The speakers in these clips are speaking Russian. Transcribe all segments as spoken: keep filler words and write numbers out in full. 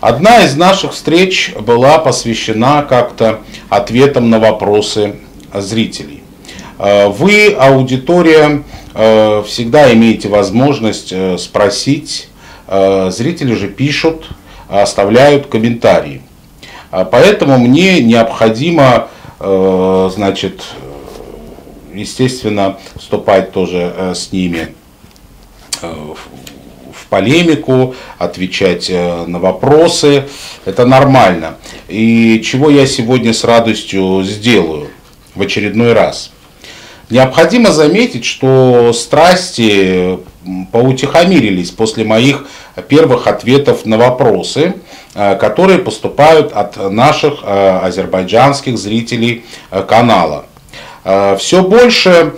Одна из наших встреч была посвящена как-то ответам на вопросы зрителей. Вы, аудитория, всегда имеете возможность спросить, зрители же пишут, оставляют комментарии. Поэтому мне необходимо, значит, естественно, вступать тоже с ними в полемику, отвечать на вопросы. Это нормально. И чего я сегодня с радостью сделаю в очередной раз. Необходимо заметить, что страсти поутихомирились после моих первых ответов на вопросы, которые поступают от наших азербайджанских зрителей канала. Все больше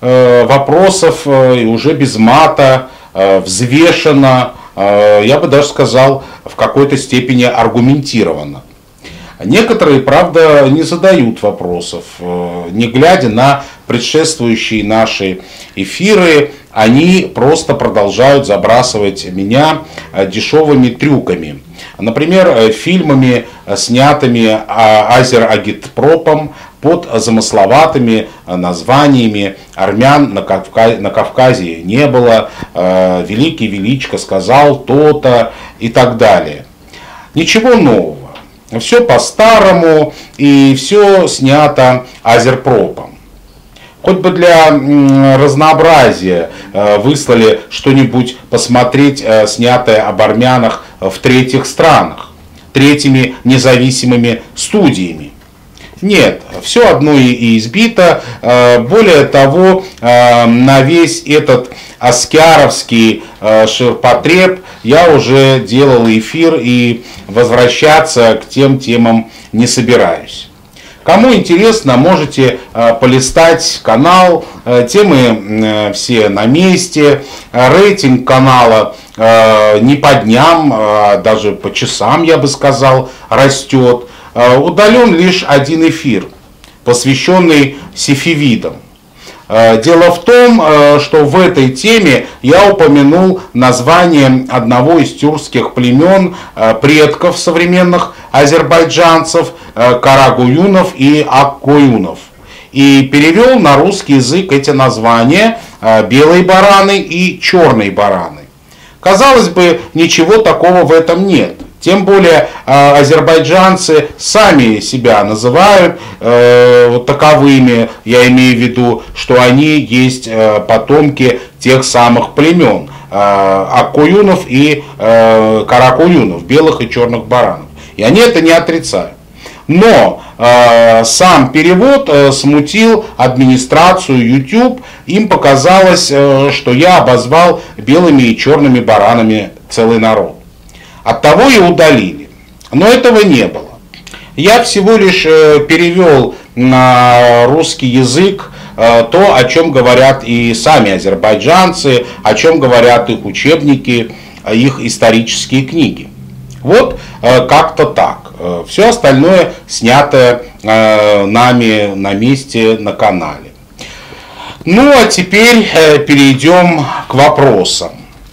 вопросов и уже без мата, взвешенно, я бы даже сказал, в какой-то степени аргументированно. Некоторые, правда, не задают вопросов, не глядя на предшествующие наши эфиры, они просто продолжают забрасывать меня дешевыми трюками. Например, фильмами, снятыми азер-агитпропом под замысловатыми названиями «Армян на Кавказе, на Кавказе не было», «Великий Величко сказал то-то» и так далее. Ничего нового. Все по-старому и все снято азерпропом. Хоть бы для разнообразия выслали что-нибудь посмотреть, снятое об армянах в третьих странах, третьими независимыми студиями. Нет, все одно и избито. Более того, на весь этот аскяровский ширпотреб я уже делал эфир и возвращаться к тем темам не собираюсь. Кому интересно, можете полистать канал, темы все на месте, рейтинг канала не по дням, а даже по часам, я бы сказал, растет. Удален лишь один эфир, посвященный сефевидам. Дело в том, что в этой теме я упомянул название одного из тюркских племен, предков современных азербайджанцев, карагуюнов и аккоюнов. И перевел на русский язык эти названия белые бараны и черные бараны. Казалось бы, ничего такого в этом нет. Тем более азербайджанцы сами себя называют э, таковыми, я имею в виду, что они есть э, потомки тех самых племен, э, аккоюнов и э, каракуюнов, белых и черных баранов. И они это не отрицают. Но э, сам перевод э, смутил администрацию YouTube, им показалось, э, что я обозвал белыми и черными баранами целый народ. Оттого и удалили. Но этого не было. Я всего лишь перевел на русский язык то, о чем говорят и сами азербайджанцы, о чем говорят их учебники, их исторические книги. Вот как-то так. Все остальное снято нами на месте на канале. Ну а теперь перейдем к вопросам.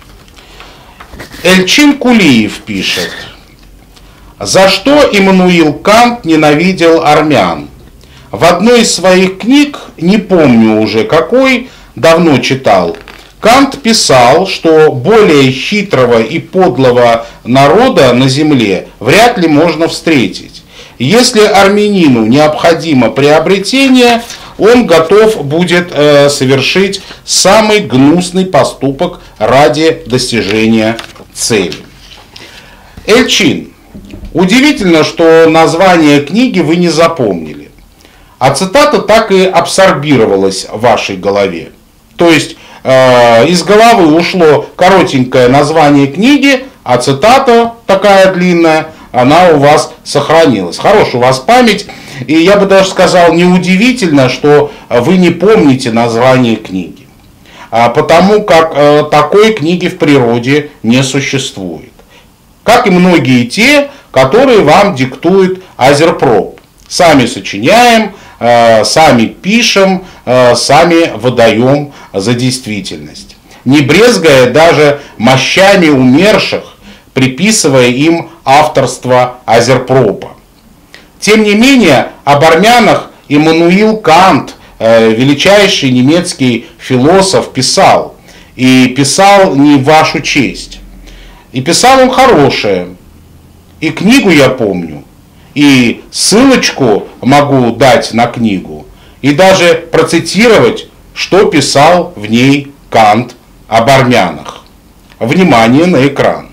Эльчин Кулиев пишет: за что Иммануил Кант ненавидел армян? В одной из своих книг, не помню уже какой, давно читал, Кант писал, что более хитрого и подлого народа на земле вряд ли можно встретить. Если армянину необходимо приобретение, он готов будет э, совершить самый гнусный поступок ради достижения цели. Эльчин, удивительно, что название книги вы не запомнили, а цитата так и абсорбировалась в вашей голове. То есть э, из головы ушло коротенькое название книги, а цитата такая длинная, она у вас сохранилась. Хорошая у вас память, и я бы даже сказал, неудивительно, что вы не помните название книги. Потому как э, такой книги в природе не существует. Как и многие те, которые вам диктует азерпроп. Сами сочиняем, э, сами пишем, э, сами выдаем за действительность. Не брезгая даже мощами умерших, приписывая им авторство Азерпропа. Тем не менее, об армянах Иммануил Кант, величайший немецкий философ, писал. И писал не в вашу честь. И писал он хорошее. И книгу я помню. И ссылочку могу дать на книгу. И даже процитировать, что писал в ней Кант об армянах. Внимание на экран.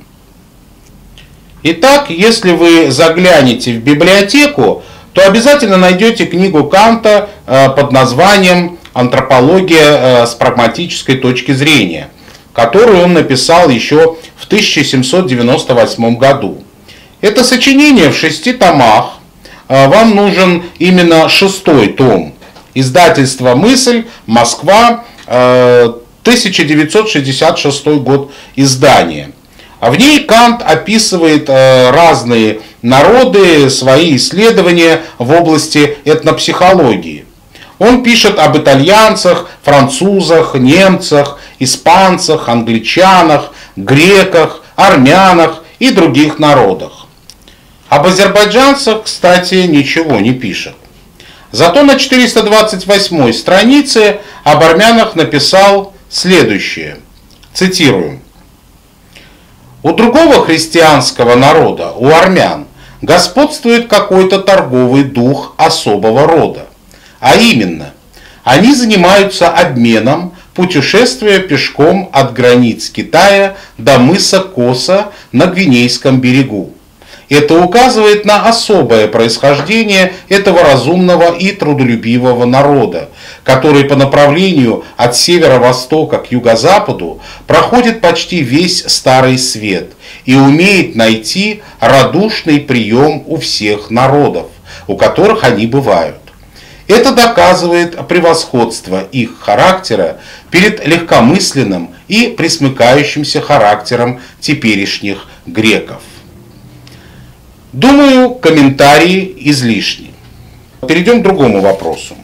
Итак, если вы заглянете в библиотеку, то обязательно найдете книгу Канта под названием «Антропология с прагматической точки зрения», которую он написал еще в тысяча семьсот девяносто восьмом году. Это сочинение в шести томах. Вам нужен именно шестой том. Издательство «Мысль», Москва, тысяча девятьсот шестьдесят шестой год издания. В ней Кант описывает разные народы, свои исследования в области этнопсихологии. Он пишет об итальянцах, французах, немцах, испанцах, англичанах, греках, армянах и других народах. Об азербайджанцах, кстати, ничего не пишет. Зато на четыреста двадцать восьмой странице об армянах написал следующее. Цитирую. У другого христианского народа, у армян, господствует какой-то торговый дух особого рода. А именно, они занимаются обменом, путешествуя пешком от границ Китая до мыса Коса на Гвинейском берегу. Это указывает на особое происхождение этого разумного и трудолюбивого народа, который по направлению от северо-востока к юго-западу проходит почти весь Старый Свет и умеет найти радушный прием у всех народов, у которых они бывают. Это доказывает превосходство их характера перед легкомысленным и пресмыкающимся характером теперешних греков. Думаю, комментарии излишни. Перейдем к другому вопросу.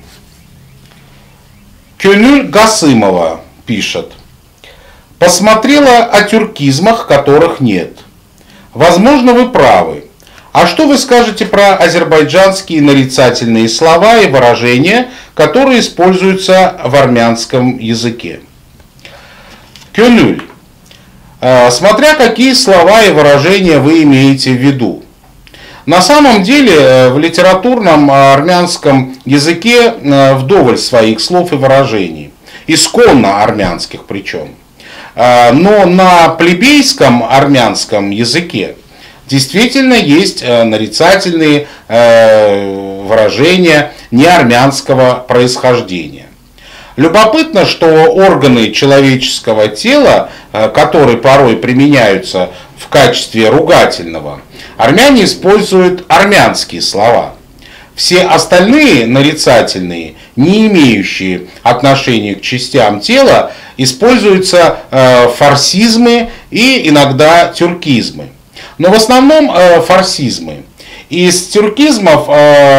Кёнюль Гасымова пишет. Посмотрела о тюркизмах, которых нет. Возможно, вы правы. А что вы скажете про азербайджанские нарицательные слова и выражения, которые используются в армянском языке? Кёнюль. Смотря какие слова и выражения вы имеете в виду. На самом деле в литературном армянском языке вдоволь своих слов и выражений, исконно армянских причем. Но на плебейском армянском языке действительно есть нарицательные выражения неармянского происхождения. Любопытно, что органы человеческого тела, которые порой применяются в качестве ругательного, армяне используют армянские слова. Все остальные нарицательные, не имеющие отношения к частям тела, используются фарсизмы и иногда тюркизмы. Но в основном фарсизмы. Из тюркизмов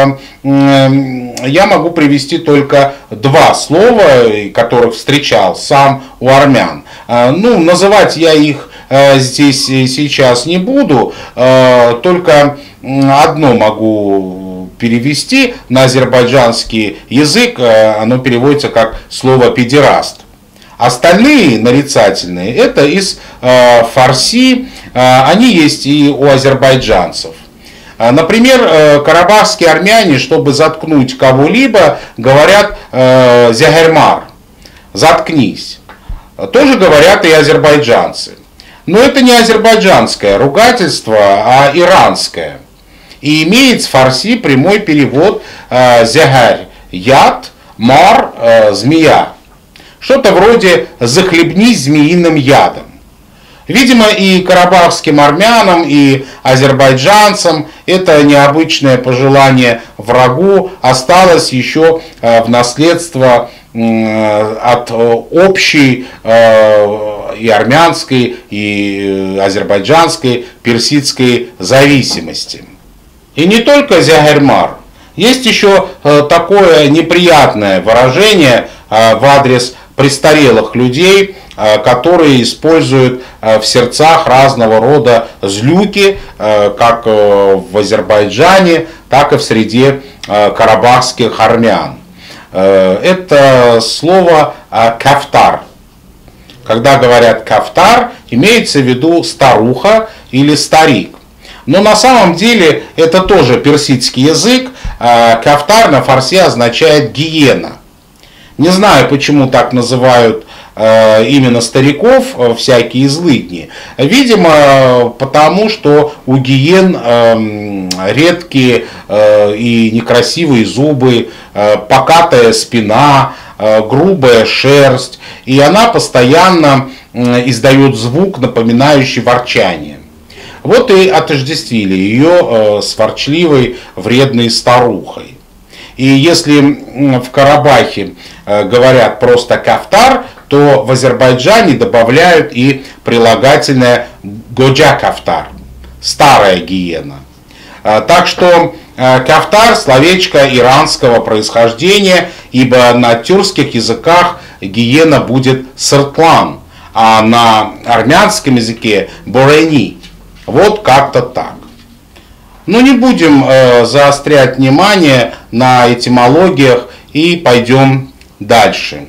я могу привести только два слова, которых встречал сам у армян. Ну, называть я их здесь сейчас не буду, только одно могу перевести на азербайджанский язык, оно переводится как слово «педераст». Остальные нарицательные это из фарси, они есть и у азербайджанцев. Например, карабахские армяне, чтобы заткнуть кого-либо, говорят «зягермар», «заткнись». Тоже говорят и азербайджанцы. Но это не азербайджанское ругательство, а иранское. И имеет с фарси прямой перевод «зягар» – яд, «мар» – змея. Что-то вроде «захлебнись змеиным ядом». Видимо, и карабахским армянам, и азербайджанцам это необычное пожелание врагу осталось еще в наследство от общей и армянской, и азербайджанской, персидской зависимости. И не только зягермар. Есть еще такое неприятное выражение в адрес престарелых людей, которые используют в сердцах разного рода злюки, как в Азербайджане, так и в среде карабахских армян. Это слово «кафтар». Когда говорят «кафтар», имеется в виду старуха или старик. Но на самом деле это тоже персидский язык. Кафтар на фарси означает гиена. Не знаю, почему так называют именно стариков всякие злыдни. Видимо, потому что у гиен редкие и некрасивые зубы, покатая спина, грубая шерсть, и она постоянно издает звук, напоминающий ворчание. Вот и отождествили ее с ворчливой, вредной старухой. И если в Карабахе говорят просто «кафтар», то в Азербайджане добавляют и прилагательное «годжа кафтар» – «старая гиена». Так что кафтар – словечко иранского происхождения, ибо на тюркских языках гиена будет сыртлан, а на армянском языке – борени. Вот как-то так. Но не будем э, заострять внимание на этимологиях и пойдем дальше.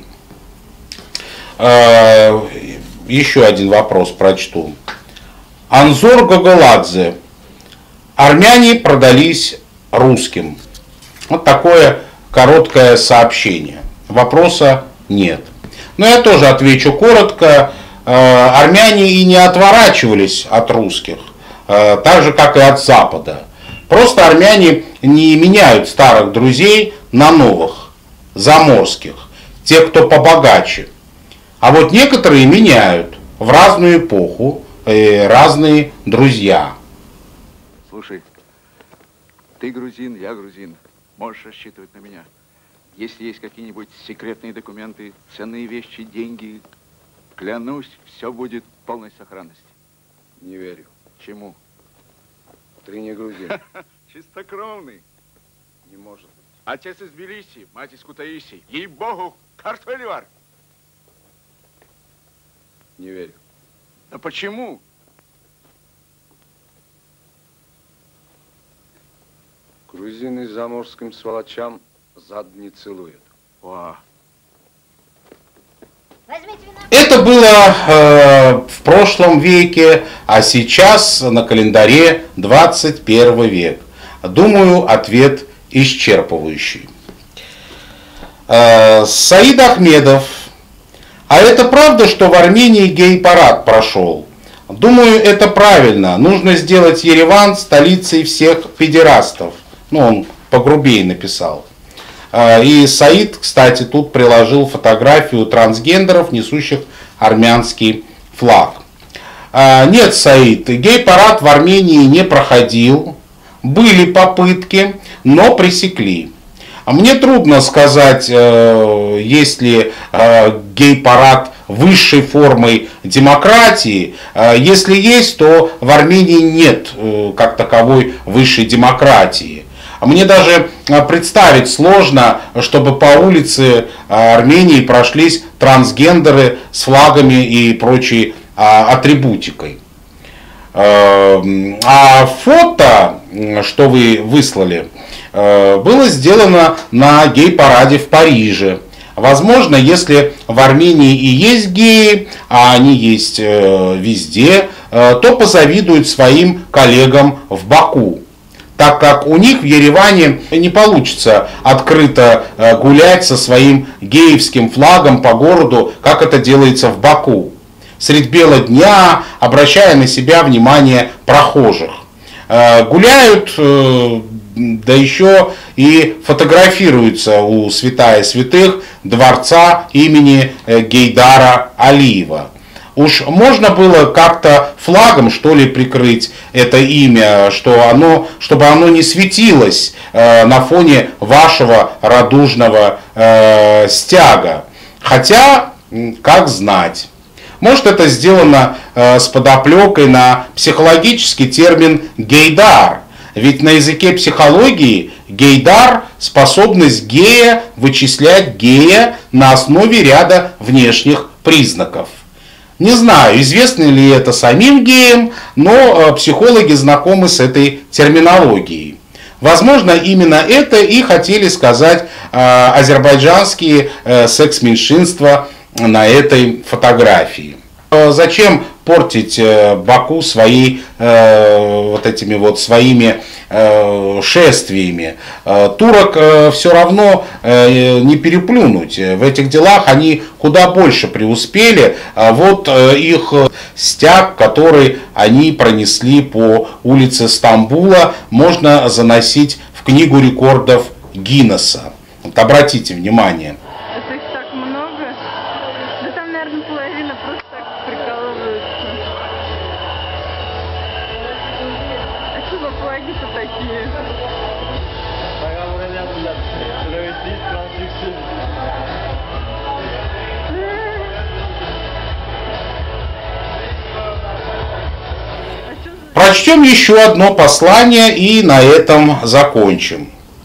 Э, еще один вопрос прочту. Анзор Гоголадзе. Армяне продались русским. Вот такое короткое сообщение. Вопроса нет. Но я тоже отвечу коротко. Э, армяне и не отворачивались от русских, э, так же как и от Запада. Просто армяне не меняют старых друзей на новых, заморских, тех, кто побогаче. А вот некоторые меняют в разную эпоху э, разные друзья. Слушай, ты грузин, я грузин. Можешь рассчитывать на меня. Если есть какие-нибудь секретные документы, ценные вещи, деньги, клянусь, все будет в полной сохранности. Не верю. Чему? Ты не грузин. Чистокровный. Не может быть. Отец из Тбилиси, мать из Кутаиси. Ей-богу, картофель. Не верю. Да почему? Грузины заморским сволочам зад не целуют. О. Это было э, в прошлом веке, а сейчас на календаре двадцать первый век. Думаю, ответ исчерпывающий. Э, Саид Ахмедов. А это правда, что в Армении гей-парад прошел? Думаю, это правильно. Нужно сделать Ереван столицей всех педерастов. Ну, он погрубее написал. И Саид, кстати, тут приложил фотографию трансгендеров, несущих армянский флаг. Нет, Саид, гей-парад в Армении не проходил. Были попытки, но пресекли. Мне трудно сказать, есть ли гей-парад высшей формой демократии. Если есть, то в Армении нет как таковой высшей демократии. Мне даже представить сложно, чтобы по улице Армении прошлись трансгендеры с флагами и прочей атрибутикой. А фото, что вы выслали, было сделано на гей-параде в Париже. Возможно, если в Армении и есть геи, а они есть везде, то позавидуют своим коллегам в Баку. Так как у них в Ереване не получится открыто гулять со своим геевским флагом по городу, как это делается в Баку, средь бела дня, обращая на себя внимание прохожих. Гуляют, да еще и фотографируются у святая святых дворца имени Гейдара Алиева. Уж можно было как-то флагом, что ли, прикрыть это имя, что оно, чтобы оно не светилось э, на фоне вашего радужного э, стяга. Хотя, как знать. Может, это сделано э, с подоплекой на психологический термин «гейдар». Ведь на языке психологии Гейдар – способность гея вычислять гея на основе ряда внешних признаков. Не знаю, известно ли это самим геям, но психологи знакомы с этой терминологией. Возможно, именно это и хотели сказать э, азербайджанские э, секс-меньшинства на этой фотографии. Э, зачем портить э, Баку своей, э, вот этими вот своими э, шествиями? Э, турок э, все равно э, не переплюнуть. В этих делах они куда больше преуспели. А вот э, их стяг, который они пронесли по улице Стамбула, можно заносить в книгу рекордов Гиннесса. Вот обратите внимание. Это их так много. Да там, наверное, половина просто так прикалываются. А что за флаги-то такие? Прочтем еще одно послание и на этом закончим.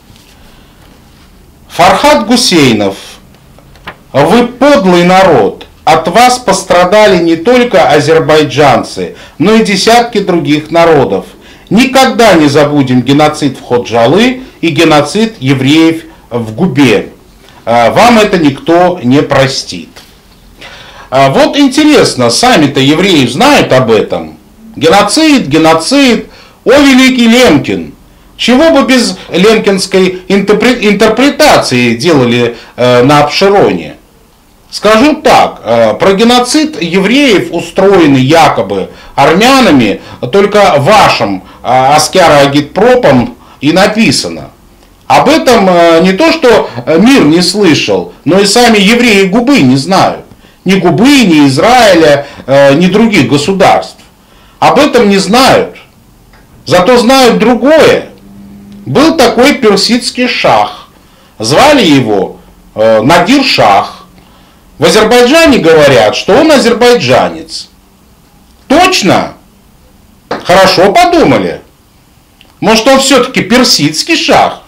Фархад Гусейнов, вы подлый народ, от вас пострадали не только азербайджанцы, но и десятки других народов. Никогда не забудем геноцид в Ходжалы и геноцид евреев в Губе. Вам это никто не простит. Вот интересно, сами-то евреи знают об этом? Геноцид, геноцид, о великий Лемкин. Чего бы без лемкинской интерпретации делали э, на Абшероне? Скажу так, э, про геноцид евреев, устроенный якобы армянами, только вашим э, Аскяра-агитпропом и написано. Об этом э, не то, что мир не слышал, но и сами евреи Губы не знают. Ни Губы, ни Израиля, э, ни других государств. Об этом не знают. Зато знают другое. Был такой персидский шах. Звали его э, Надир Шах. В Азербайджане говорят, что он азербайджанец. Точно? Хорошо подумали. Может, он все-таки персидский шах?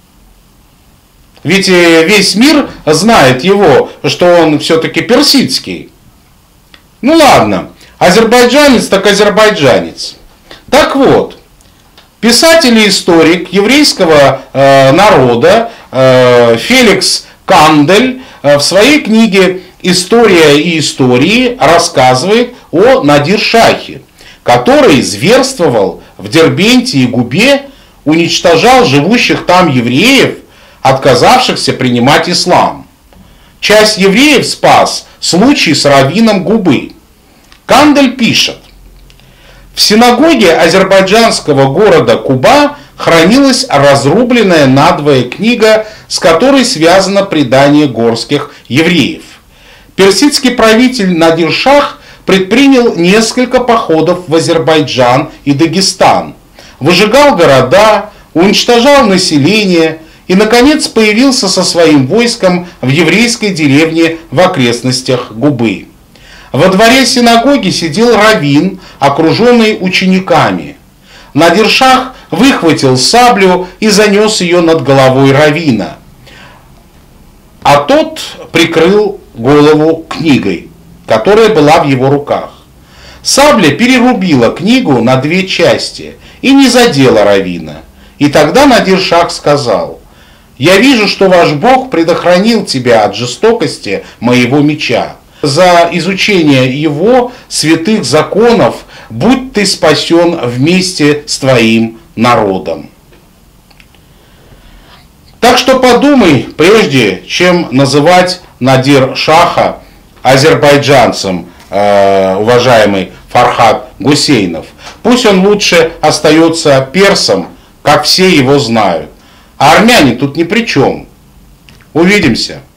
Ведь весь мир знает его, что он все-таки персидский. Ну ладно. Азербайджанец так азербайджанец. Так вот, писатель и историк еврейского э, народа э, Феликс Кандель э, в своей книге «История и истории» рассказывает о Надир Шахе, который зверствовал в Дербенте и Губе, уничтожал живущих там евреев, отказавшихся принимать ислам. Часть евреев спас случай с раввином Губы. Кандель пишет: в синагоге азербайджанского города Куба хранилась разрубленная надвое книга, с которой связано предание горских евреев. Персидский правитель Надир Шах предпринял несколько походов в Азербайджан и Дагестан, выжигал города, уничтожал население и, наконец, появился со своим войском в еврейской деревне в окрестностях Губы. Во дворе синагоги сидел раввин, окруженный учениками. Надир Шах выхватил саблю и занес ее над головой раввина, а тот прикрыл голову книгой, которая была в его руках. Сабля перерубила книгу на две части и не задела раввина. И тогда Надир Шах сказал: «Я вижу, что ваш Бог предохранил тебя от жестокости моего меча. За изучение его святых законов будь ты спасен вместе с твоим народом». Так что подумай, прежде чем называть Надир Шаха азербайджанцем, э, уважаемый Фархад Гусейнов. Пусть он лучше остается персом, как все его знают. А армяне тут ни при чем. Увидимся.